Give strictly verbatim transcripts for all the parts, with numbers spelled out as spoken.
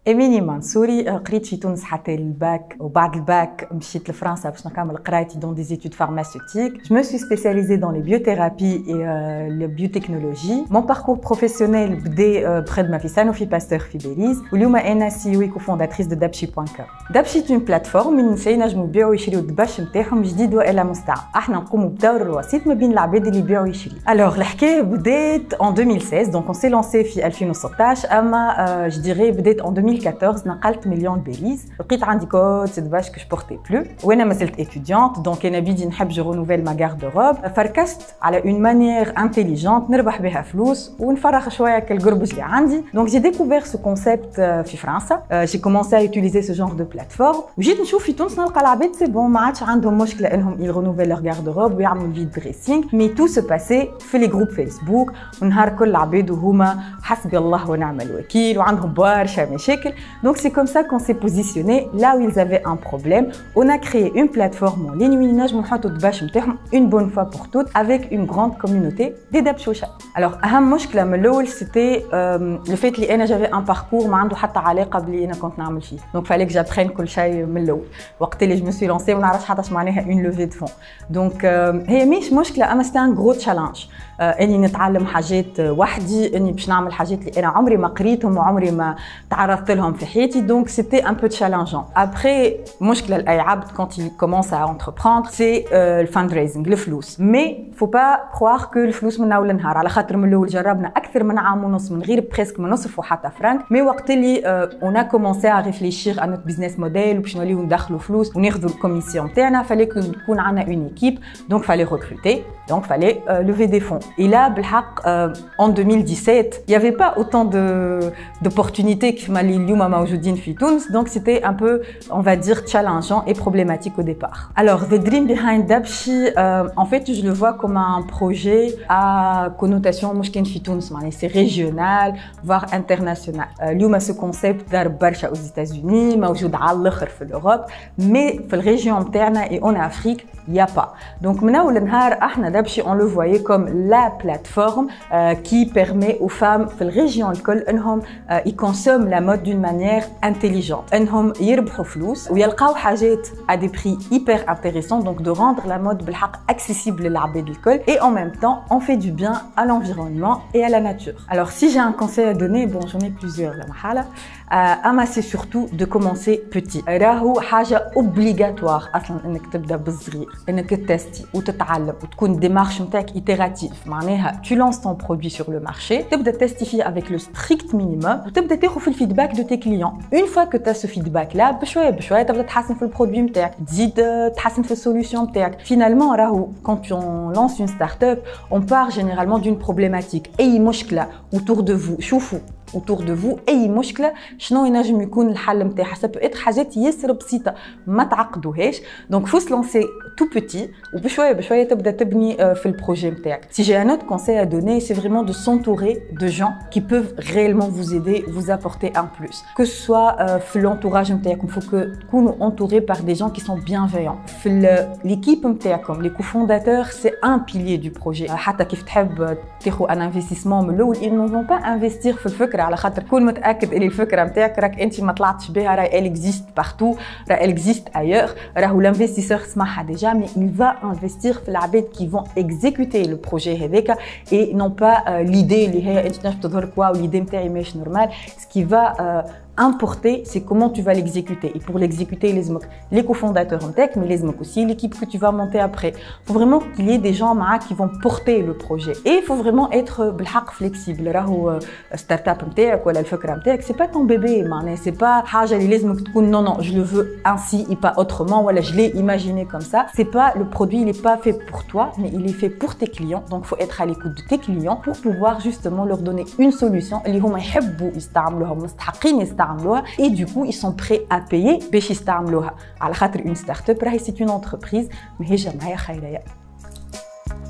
إيميني منصوري قريت في تونس حتى الباك وبعد الباك مشيت لفرنسا باش نكمل قرايتي dans des études pharmaceutiques. Je me suis spécialisée dans les biothérapies et euh, les biotechnologies. Mon parcours professionnel بدأ près de ma fille Sanofi Pasteur في باريس واليوم أنا سي او وكوفونداتريس de Dabshi point com. Dabshi est une plateforme من النساء ينجموا يبيعوا ويشريوا الدبش نتاعهم جديد وإلا مستعمل. احنا نقوموا بدور الوسيط ما بين العباد اللي يبيعوا ويشريوا. Alors الحكاية بدأت en deux mille seize donc on s'est lancé في ألفين وستطاش أما euh, je dirais بدأت en deux mille quatorze نقلت مليون باريس لقيت عندي كود دبش que je portais plus وانا ما زلت étudiante donc انا بدي نحب je renouvelle ma garde-robe فركست على une manière intelligente نربح بها فلوس ونفرغ شويه كالقربج اللي عندي donc j'ai découvert ce concept في فرنسا j'ai commencé à utiliser ce genre de plateforme وجيت نشوف في تونس نلقى العباد سي بون ما عادش عندهم مشكله انهم ils renouvellent leur garde-robe ويعملوا الفيد دريسينغ mais tout se passait في لي جروب فيسبوك ونهار كل العباد وهما حسبي الله ونعم الوكيل وعندهم برشا مشاكل donc c'est comme ça qu'on s'est positionné là où ils avaient un problème on a créé une plateforme en ligne وين نجموا نحطوا الدباش نتاعهم une bonne fois pour toutes avec une grande communauté des دبشوشة. alors اهم مشكله من الاول c'était euh, le fait اللي انا j'avais un parcours ما عنده حتى علاقه باللي انا كنت نعمل فيه donc fallait que j'apprenne كل شيء من الاول وقت اللي je me suis lancée ما نعرفش حتى اش معناها une levée de fonds donc euh, هي مش مشكله اما c'était un gros challenge uh, اني نتعلم حاجات وحدي اني باش نعمل حاجات اللي انا عمري ما قريتهم وعمري ما تعرضت لهم في حياتي donc c'était un peu challengeant. après مشكله لاي عبد quand il commence à entreprendre c'est uh, le fundraising الفلوس mais faut pas croire que الفلوس من اول نهار على خاطر من الاول جربنا اكثر من عام ونص من غير بريسك ما نصرفوا حتى فرانك mais وقت اللي uh, on a commencé à réfléchir à notre business model وباش نوليو ندخلوا فلوس وناخذوا الكوميسيون تاعنا fallait que نكون عندنا une équipe donc fallait recruter donc fallait uh, lever des fonds et là بالحق uh, en deux mille dix-sept il y avait pas autant de d'opportunités كما اللي اليوم موجودين في تونس donc c'était un peu on va dire challengeant et problématique au départ. alors the dream behind Dabshi uh, en fait je le vois comme un projet à connotation مش كان في تونس معناها c'est régional voire international. اليوم ce concept دار برشا aux États-Unis موجود على الاخر في l'Europe mais في الريجيون نتاعنا et en Afrique il y a pas donc من اول نهار احنا Dabshi on le voyait comme la plateforme euh, qui permet aux femmes في الريجيون الكل انهم euh, ils consomment la mode d'une manière intelligente انهم يربحوا فلوس ويلقاو حاجات à des prix hyper intéressants donc de rendre la mode بالحق accessible للعباد الكل et en même temps on fait du bien à l'environnement et à la nature. alors si j'ai un conseil à donner bon j'en ai plusieurs la mahala اما c'est surtout de commencer petit. راهو حاجه obligatoire اصلا انك تبدا بالصغير انك تستي وتتعلم وتكون الديمارش نتاعك itératif معناها tu lances ton produit sur le marché تبدا تستي فيه avec le strict minimum وتبدا تاخذ في الفيدباك de tes clients. une fois que tu as ce feedback là بشويه بشويه تبدا تحسن في البرودوي نتاعك تزيد تحسن في السوليوشن نتاعك. finalement راهو quand on lance une start-up on part généralement d'une problématique اي مشكله autour de vous شوفوا autour de vous اي مشكله شنو ينجم يكون الحل نتاعها ça peut être حاجات ياسر بسيطه ما تعقدوهاش donc faut se lancer tout petit وبشويه بشويه تبدا تبني في البروجي نتاعك. si j'ai un autre conseil à donner c'est vraiment de s'entourer de gens qui peuvent réellement vous aider vous apporter un plus que ce soit في l'entourage نتاعكم faut que تكونوا entourés par des gens qui sont bienveillants. في l'équipe نتاعكم les cofondateurs c'est un pilier du projet. حتى كيف تحب تاخذ un investissement من الاول ils ne vont pas investir في الفكره على خاطر كون متاكد اللي الفكره نتاعك راك انت ما طلعتش بها راهي elle existe partout راهي elle existe ailleurs راهو l'investisseur سمعها ديجا mais il va investir في العباد qui vont exécuter le projet هذاك et non pas euh, l'idée اللي هي انت تنجم تظهر كوا والidée نتاعي ماهيش نورمال. ce qui va euh, importer c'est comment tu vas l'exécuter et pour l'exécuter les les cofondateurs en tech mais les aussi l'équipe que tu vas monter après. faut vraiment qu'il y ait des gens qui vont porter le projet et il faut vraiment être بالحق flexible. راهو startup نتاعك ولا الفكره نتاعك c'est pas ton bébé معناها c'est pas حاجه اللي لازمك تكون non non je le veux ainsi et pas autrement ولا je l'ai imaginé comme ça. c'est pas le produit il est pas fait pour toi mais il est fait pour tes clients donc faut être à l'écoute de tes clients pour pouvoir justement leur donner une solution اللي هما يحبوا يستعملوها مستحقين يستعملوها et du coup ils sont prêts à payer باش يستعملوها على خاطر une start-up راهي c'est une entreprise ماهيش جمعيه خيريه.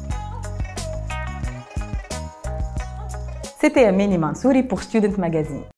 C'était Amini Mansouri pour Student Magazine.